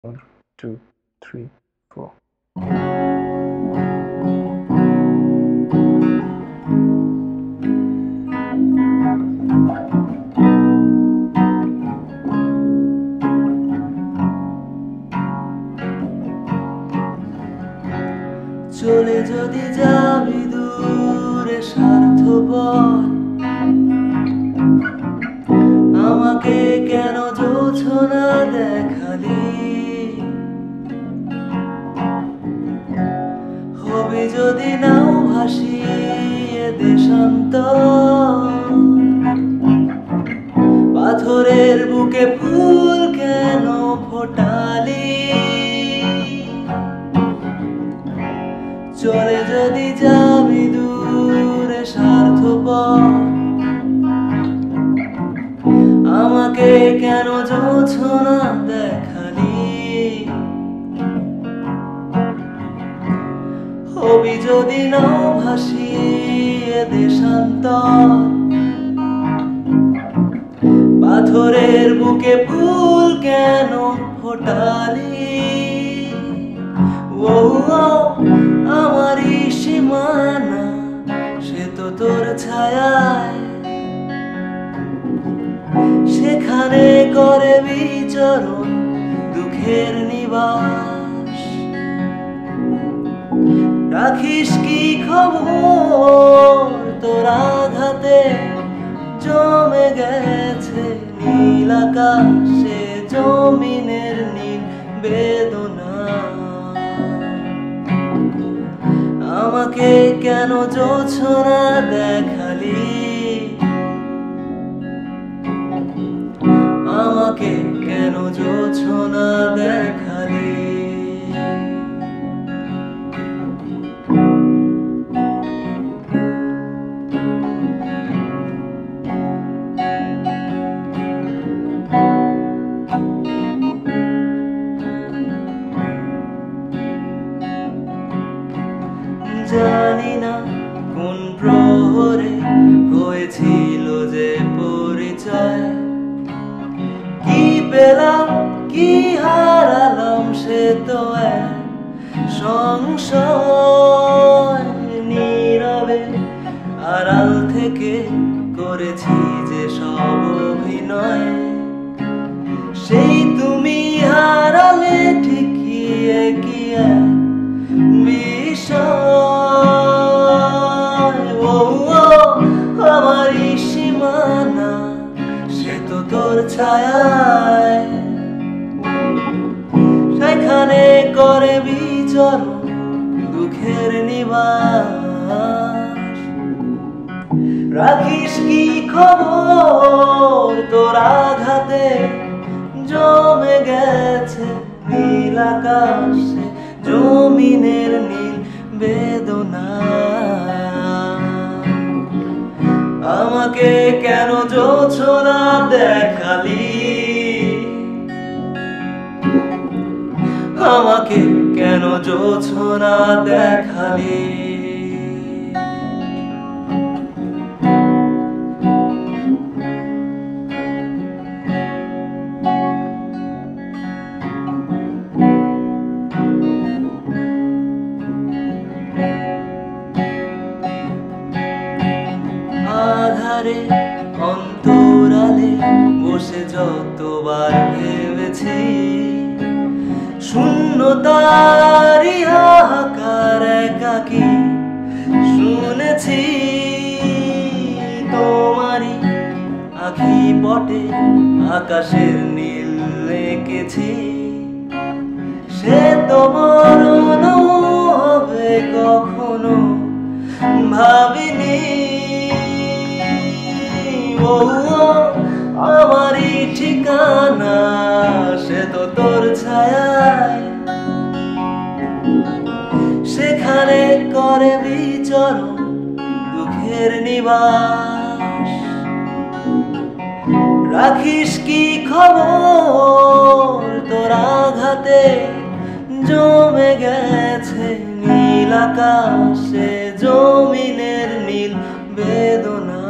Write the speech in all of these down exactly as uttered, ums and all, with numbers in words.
One, two, three, four. চলে যদি যাবি দূরে স্বার্থপর, আমাকে কেন জোছনা দেখালি? হবে যদি নাও ভাসিয়ে দেশান্তর, পাথরের বুকে ফুল কেন ফোটালি? চলে যদি যাবি দূরে স্বার্থপর, আমাকে কেন জোছনা দেখালি? হবি যদি নাও ভাসিয়ে দেশান্তর, পাথরের বুকে ফুল কেন ফোটালি? ও আমারই সীমানা, সে তো তোর ছায়ায়, সেখানে করে বিচরণ দুঃখের নিবাস। রাখিস কি খবর তোর আঘাতে জমে গেছে নীল আকাশে জমিনের নীল বেদনা? আমাকে কেন জোছনা দেখালি? আমাকে কেন জোছনা দেখালি? জানি না কোন প্রহরে হয়েছিল যে পরিচয়, কি পেলাম কি হারালাম সে তো এক সংশয়। নীরবে আড়াল থেকে করেছি যে সব অভিনয়, সেই তুমি হারালে ঠিকই একই এক বিষয়। ও আমারই সীমানা, সে তো তোর ছায়ায়, সেখানে করে বিচরণ দুঃখের নিবাস। রাখিস কি খবর তোর আঘাতে জমে গেছে নীল আকাশে জমিনের নীল বেদনা? আমাকে কেন জোছনা দেখালি? আমাকে কেন জোছনা দেখালি? আধারে অন্তরালে বসে যতবার ভেবেছি, শূন্যতারি হাহাকার একাকী শুনেছি। তোমারই আঁখি পটে আকাশের নীল এঁকেছি, সে তো মরণ হবে কখনো ভাবিনি। ও আমারই ঠিকানা, সে তো তোর ছায়ায়, সেখানে করে বিচরণ দুঃখের নিবাস। রাখিস কি খবর তোর আঘাতে জমে গেছে নীল আকাশে জমিনের নীল বেদনা?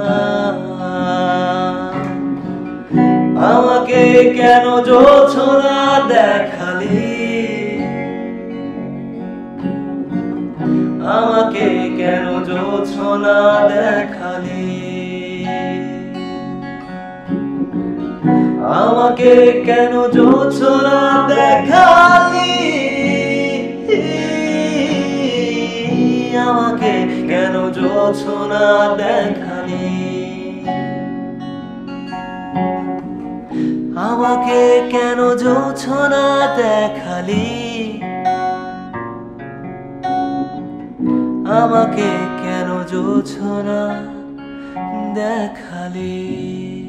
আমাকে কেন জোছনা দেখালি? আমাকে কেন জোছনা দেখালি, আমাকে কেন জোছনা দেখালি, আমাকে কেন জোছনা দেখালি, আমাকে কেন জোছনা দেখালি।